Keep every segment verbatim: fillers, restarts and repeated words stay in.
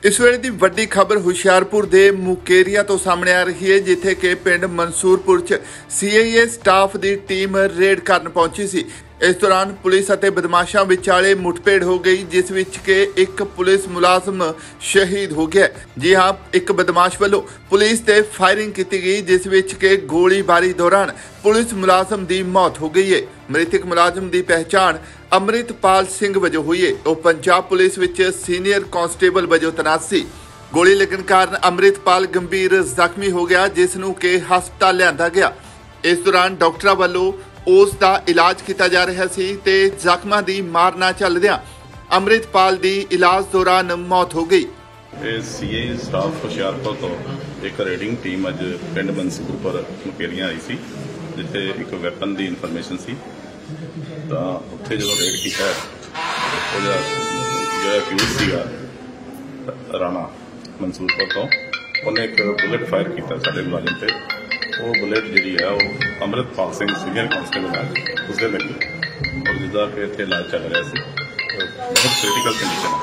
इस वेले की वड्डी खबर हुशियारपुर के मुकेरिया तो सामने आ रही है, जिथे कि पिंड मंसूरपुर च सी आई ए स्टाफ की टीम रेड करन पहुंची सी। इस दौरान पुलिस और बदमाशों विचाले मुठभेड़ हो गई, जिस विच के एक पुलिस मुलाजम शहीद हो गया। जी हाँ, एक बदमाश वालों पुलिस ते फायरिंग की गई, जिस विच के गोलीबारी दौरान पुलिस मुलाजम की मौत हो गई है। मृतक मुलाजम की पहचान अमृतपाल सिंह वजों हुई है। वह पंजाब पुलिस विच सीनियर कांस्टेबल वजों तैनात सी। गोली लगन कारण अमृतपाल गंभीर जख्मी हो गया, जिसनूं के हस्पताल लिआंदा गया। इस दौरान डॉक्टरों वालों ਉਸ ਦਾ ਇਲਾਜ ਕੀਤਾ ਜਾ ਰਿਹਾ ਸੀ ਤੇ ਜ਼ਖਮਾਂ ਦੀ ਮਾਰ ਨਾ ਚੱਲਦਿਆਂ ਅਮਰਿਤਪਾਲ ਦੀ ਇਲਾਜ ਦੌਰਾਨ ਮੌਤ ਹੋ ਗਈ। ਇਹ ਸੀਏ ਸਟਾਫ ਹੁਸ਼ਿਆਰਪੁਰ ਤੋਂ ਇੱਕ ਰੇਡਿੰਗ ਟੀਮ ਅੱਜ ਪਿੰਡ ਮਨਸੂਰਪੁਰ ਮੁਕੇਰੀਆਂ ਆਈ ਸੀ, ਜਿੱਥੇ ਇੱਕ ਵੈਪਨ ਦੀ ਇਨਫੋਰਮੇਸ਼ਨ ਸੀ। ਤਾਂ ਉੱਥੇ ਜਦੋਂ ਰੇਡ ਕੀਤਾ ਉਹਦਾ ਜਿਹੜਾ ਅਕਿਊਜ਼ ਸੀਗਾ ਰਾਣਾ ਮਨਸੂਰਪੁਰ ਤੋਂ, ਉਹਨੇ ਇੱਕ ਬੁਲੇਟ ਫਾਇਰ ਕੀਤਾ ਸਾਡੇ ਮੁਲਾਜ਼ਮ ਤੇ। वो बुलेट जी है वो अमृतपाल सिंह सीनियर कांस्टेबल है उसके लगी, और जिदा कि इतने इलाज चल रहा है, बहुत क्रिटिकल कंडीशन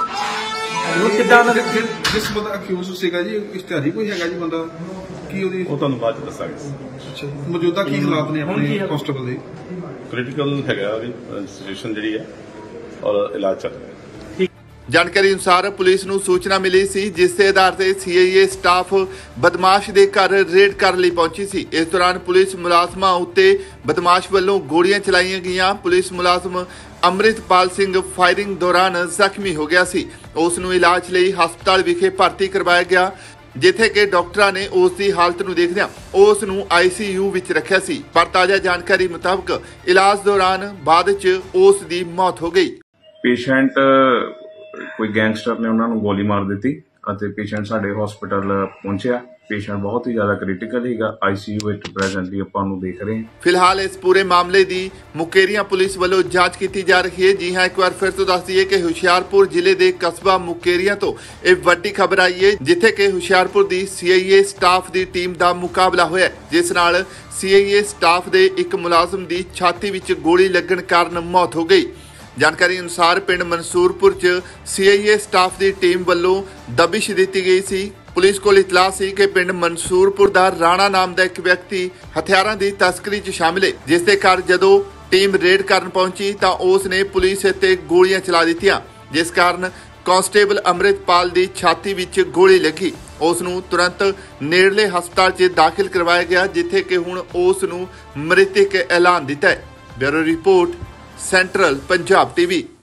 है। जिस बंदा अक्यूज सीगा जी इश्तिहारी कोई हैगा जी बंदा की ਉਹਦੀ ਉਹ ਤੁਹਾਨੂੰ ਬਾਅਦ ਚ ਦੱਸਾਂਗੇ। ਅੱਛਾ, ਮੌਜੂਦਾ ਕੀ ਹਾਲਾਤ ਨੇ ਆਪਣੇ ਕਾਂਸਟੇਬਲ ਦੇ? क्रिटिकल हैगा सिचुएशन जी है और इलाज चल रहा है। जानकारी अनुसार पुलिस ਨੂੰ सूचना मिली सी, जिस ਦੇ आधार ਤੇ सी आई ए स्टाफ बदमाश ਦੇ ਘਰ ਰੇਡ ਕਰਨ ਲਈ ਪਹੁੰਚੀ ਸੀ। ਇਸ ਦੌਰਾਨ ਪੁਲਿਸ ਮੁਲਾਜ਼ਮਾਂ ਉੱਤੇ ਬਦਮਾਸ਼ ਵੱਲੋਂ ਗੋਲੀਆਂ ਚਲਾਈਆਂ ਗਈਆਂ। ਪੁਲਿਸ ਮੁਲਾਜ਼ਮ ਅਮਰਿਤਪਾਲ ਸਿੰਘ ਫਾਇਰਿੰਗ ਦੌਰਾਨ ਜ਼ਖਮੀ ਹੋ ਗਿਆ ਸੀ। ਉਸ ਨੂੰ ਇਲਾਜ ਲਈ ਹਸਪਤਾਲ ਵਿਖੇ ਭਰਤੀ ਕਰਵਾਇਆ ਗਿਆ, ਜਿੱਥੇ ਕਿ ਡਾਕਟਰਾਂ ਨੇ ਉਸ ਦੀ ਹਾਲਤ ਨੂੰ ਦੇਖਦਿਆਂ ਉਸ ਨੂੰ ਆਈ ਸੀ ਯੂ ਵਿੱਚ ਰੱਖਿਆ ਸੀ। ਪਰ ਤਾਜ਼ਾ ਜਾਣਕਾਰੀ ਮੁਤਾਬਕ ਇਲਾਜ ਦੌਰਾਨ ਬਾਅਦ 'ਚ ਉਸ ਦੀ ਮੌਤ ਹੋ ਗਈ। ਪੇਸ਼ੈਂਟ ਕੋਈ ਗੈਂਗਸਟਰ ਨੇ ਉਹਨਾਂ ਨੂੰ ਗੋਲੀ ਮਾਰ ਦਿੱਤੀ ਅਤੇ ਪੇਸ਼ੈਂਟ ਸਾਡੇ ਹਸਪੀਟਲ ਪਹੁੰਚਿਆ। ਪੇਸ਼ੈਂਟ ਬਹੁਤ ਹੀ ਜ਼ਿਆਦਾ ਕ੍ਰਿਟੀਕਲ ਹੈਗਾ, ਆਈ ਸੀ ਯੂ ਵਿੱਚ ਪ੍ਰੈਜ਼ੈਂਟਲੀ ਆਪਾਂ ਨੂੰ ਦੇਖ ਰਹੇ ਹਾਂ। ਫਿਲਹਾਲ ਇਸ ਪੂਰੇ ਮਾਮਲੇ ਦੀ ਮੁਕੇਰੀਆਂ ਪੁਲਿਸ ਵੱਲੋਂ ਜਾਂਚ ਕੀਤੀ ਜਾ ਰਹੀ ਹੈ। ਜੀ ਹਾਂ, ਇੱਕ ਵਾਰ ਫਿਰ ਤੋਂ ਦੱਸ ਦਈਏ ਕਿ ਹੁਸ਼ਿਆਰਪੁਰ ਜ਼ਿਲ੍ਹੇ ਦੇ ਕਸਬਾ ਮੁਕੇਰੀਆਂ ਤੋਂ ਇਹ ਵੱਡੀ ਖਬਰ ਆਈ ਹੈ, ਜਿੱਥੇ ਕਿ ਹੁਸ਼ਿਆਰਪੁਰ ਦੀ ਸੀ ਆਈ ਏ ਸਟਾਫ ਦੀ ਟੀਮ ਦਾ ਮੁਕਾਬਲਾ ਹੋਇਆ, ਜਿਸ ਨਾਲ ਸੀ ਆਈ ਏ ਸਟਾਫ ਦੇ ਇੱਕ ਮੁਲਾਜ਼ਮ ਦੀ ਛਾਤੀ ਵਿੱਚ ਗੋਲੀ ਲੱਗਣ ਕਾਰਨ ਮੌਤ ਹੋ ਗਈ। जानकारी अनुसार पिंड मंसूरपुर च सी आई ए स्टाफ की टीम वालों दबिश दी गई सी। पुलिस को इतला सी कि पिंड मंसूरपुर का राणा नाम का एक व्यक्ति हथियारों की तस्करी च शामिल है, जिस दे घर जदों टीम रेड करन पहुंची तो उसने पुलिस ते गोलियां चला दित्तियां, जिस कारण कांस्टेबल अमृतपाल की छाती विच गोली लगी। उस नूं तुरंत नेड़ले हस्पताल च दाखिल करवाया गया, जिथे कि हुण उस नूं मृतक ऐलान दिता है। Bureau report central Punjab TV.